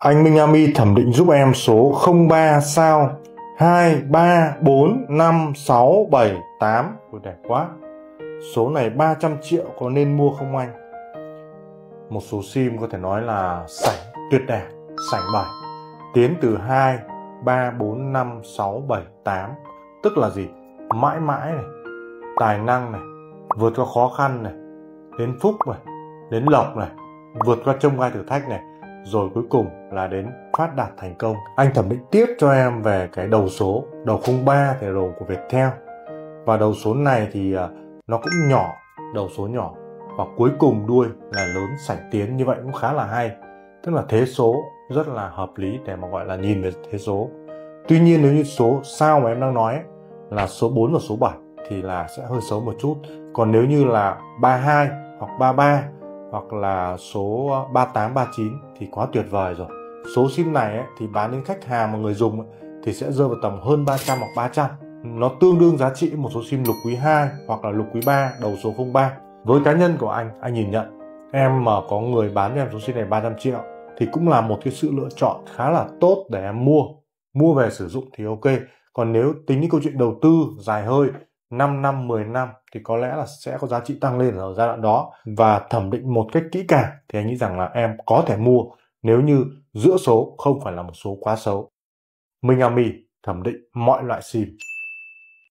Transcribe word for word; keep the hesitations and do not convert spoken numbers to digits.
Anh Minh Ami thẩm định giúp em số không ba sao hai ba bốn năm sáu bảy tám. Ôi đẹp quá. Số này ba trăm triệu có nên mua không anh? Một số sim có thể nói là sảnh tuyệt đẹp, sảnh bảy. Tiến từ hai, ba, bốn, năm, sáu, bảy, tám. Tức là gì? Mãi mãi này, tài năng này, vượt qua khó khăn này, đến phúc này, đến lộc này, vượt qua chông gai thử thách này, rồi cuối cùng là đến phát đạt thành công. Anh thẩm định tiếp cho em về cái đầu số. Đầu không ba thì là đầu của Viettel. Và đầu số này thì nó cũng nhỏ, đầu số nhỏ. Và cuối cùng đuôi là lớn sảnh tiến, như vậy cũng khá là hay. Tức là thế số rất là hợp lý để mà gọi là nhìn về thế số. Tuy nhiên nếu như số sao mà em đang nói ấy, là số bốn và số bảy thì là sẽ hơi xấu một chút. Còn nếu như là ba hai hoặc ba ba hoặc là số ba tám, ba chín thì quá tuyệt vời rồi. Số sim này ấy, thì bán đến khách hàng và người dùng ấy, thì sẽ rơi vào tầm hơn ba trăm hoặc ba trăm. Nó tương đương giá trị một số sim lục quý hai hoặc là lục quý ba đầu số không ba. Với cá nhân của anh, anh nhìn nhận em mà có người bán cho em số sim này ba trăm triệu thì cũng là một cái sự lựa chọn khá là tốt để em mua. Mua về sử dụng thì ok. Còn nếu tính những câu chuyện đầu tư dài hơi năm năm, mười năm thì có lẽ là sẽ có giá trị tăng lên ở giai đoạn đó. Và thẩm định một cách kỹ càng thì anh nghĩ rằng là em có thể mua nếu như giữa số không phải là một số quá xấu. Minh Ami thẩm định mọi loại sim.